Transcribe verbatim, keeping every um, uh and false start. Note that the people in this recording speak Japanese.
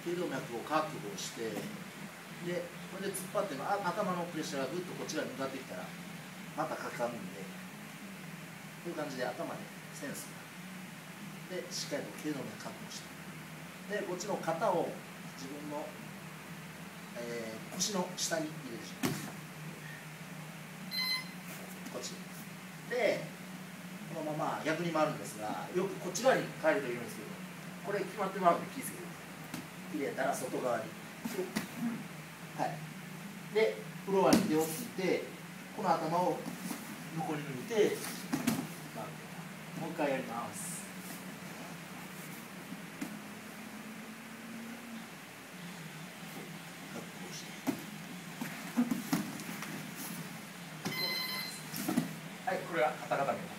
頸動脈を確保して、でこれで突っ張ってあ頭のプレッシャーがぐっとこっち側に向かってきたらまたかかるんで、こういう感じで頭でセンスでしっかりと頸動脈確保して、でこっちの肩を自分の、えー、腰の下に入れてしまいます。こっちでこのまま逆に回るんですが、よくこっち側に帰るというんですけど、これ決まってもらうので気をつけて入れたら外側に、はい、でフロアに手をついてこの頭を横に抜いて、もう一回やります。はい、これは肩固め。